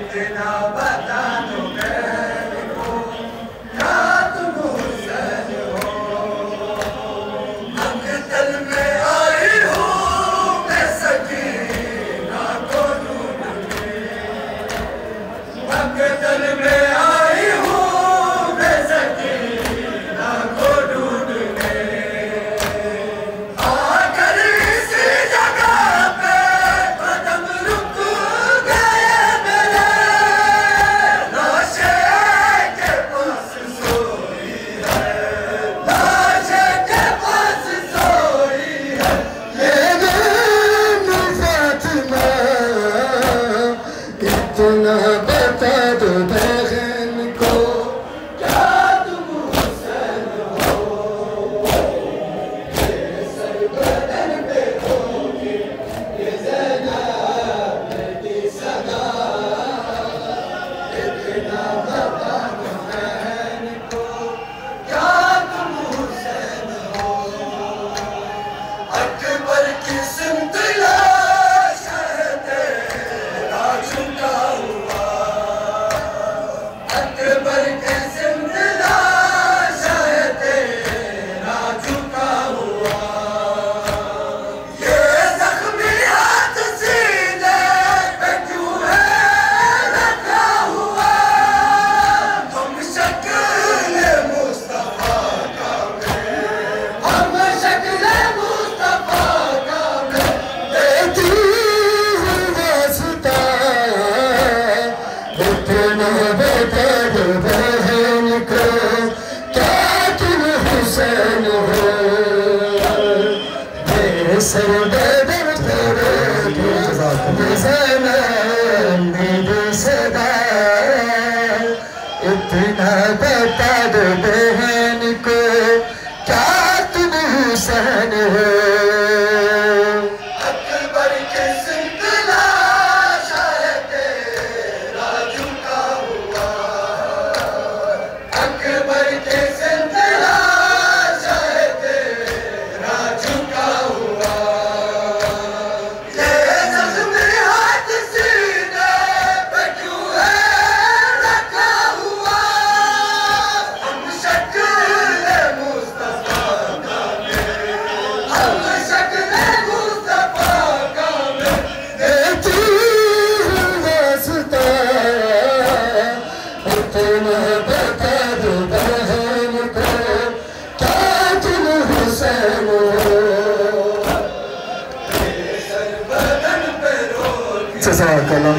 اتنا بتا دو بہن کو کیا تم حسین ہو اکبر کے سنگلا شاید تیرا جھکا ہوا اکبر کے سنگلا شاید تیرا جھکا ہوا یہ زخم ہاتھ سینے پہ کیوں ہے رکھا ہوا ہم شکل مصطفیٰ کا ہم شکل مصطفیٰ کا دیتی ہوں واسطہ اتنا بتا دو بہن کو کیا تم حسین ہو جزاک اللہ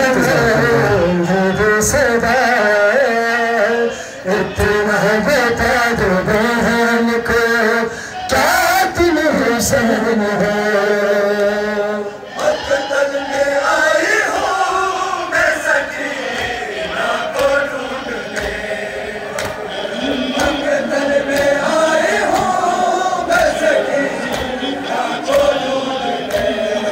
صدا اتنا بتا دو بہن کو کیا تم حسین ہو مقتل میں آئی ہوں میں سکینہ کو ڈھونڈنے مقتل میں آئی ہوں میں سکینہ کو ڈھونڈنے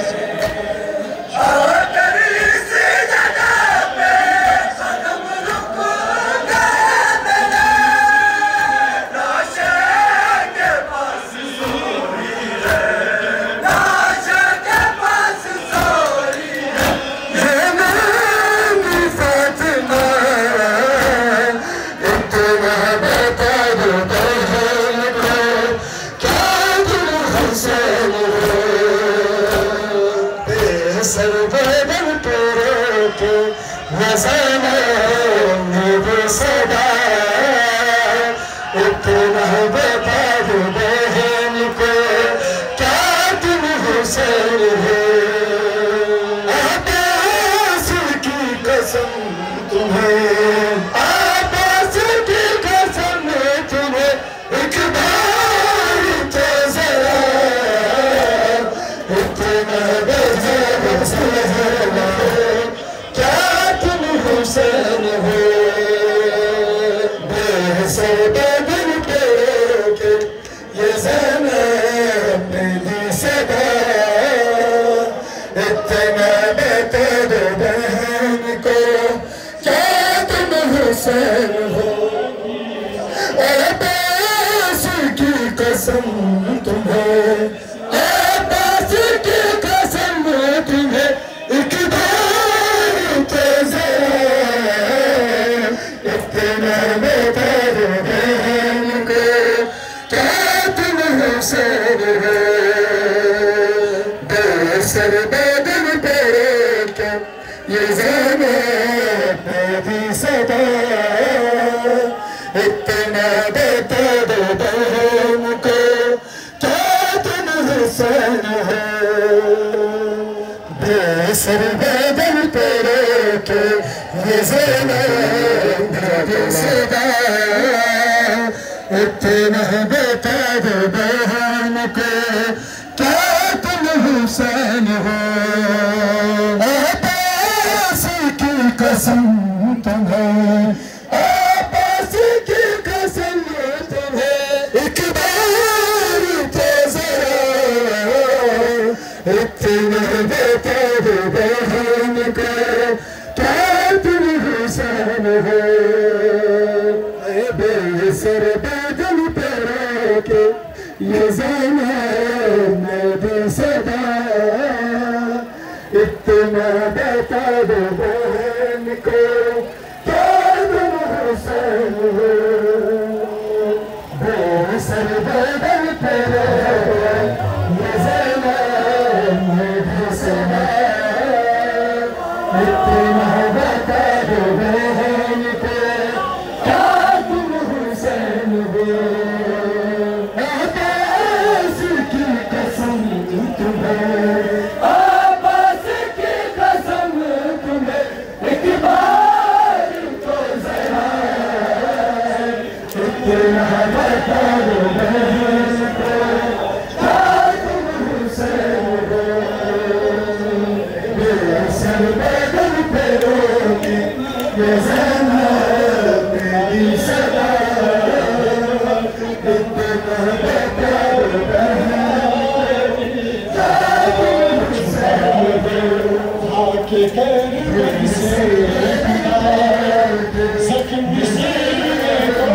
اتنا بتا دو بہن کو کیا تم حسین ہو عباس کی قسم تمہیں عباس کی قسم تمہیں ایک بار تو ذرا اتنا بتا دو کیا تم حسین ہو بدن پہ کے یہ زینب میری صدا اتنا بتا دو بہن کو کیا تم حسین ہو عباس کی قسم تمہیں عباس کی قسم تمہیں ایک بار تو ذرا یہ زینب میری صدا اتنا دیتا دو بہن کو کیا تم حسین ہو بے سر بدل پر کے یہ زینب میری صدا اتنا دیتا دو بہن کو کیا تم حسین ہو عباس کی قسم تمہیں عباس کی قسم تمہیں ایک بار تو ذرا اتنا بتا دو بہن کو کیا تم حسین ہو بے سر بدل پر کے یہ زینب میری صدا اتنا بتا دو بہن کو کیا تم حسین ہو بے سر بدل پر یہ زینب میری صدا اتنا بتا دو بہن کو کیا تم حسین ہو عباس کی قسم تمہیں عباس کی قسم تمہیں ایک بار تو ذرا اتنا بتا دو بہن کو کیا تم حسین ہو بے سر بدل پر کے یہ زینب میری صدا اتنا بتا دو بہن کے کربلا سے زخم سینے کو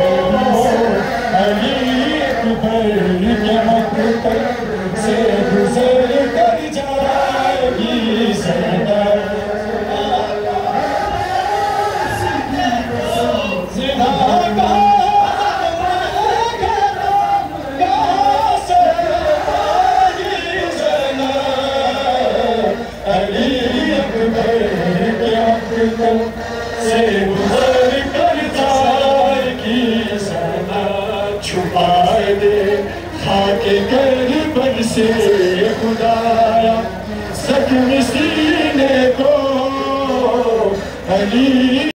علی اکبر کے مقتل سے گزر کر جائے گی زینب سے گزر کر جائے گی زینب چھپائے دے خاک کربلا سے خدایا زخم سینے کو علی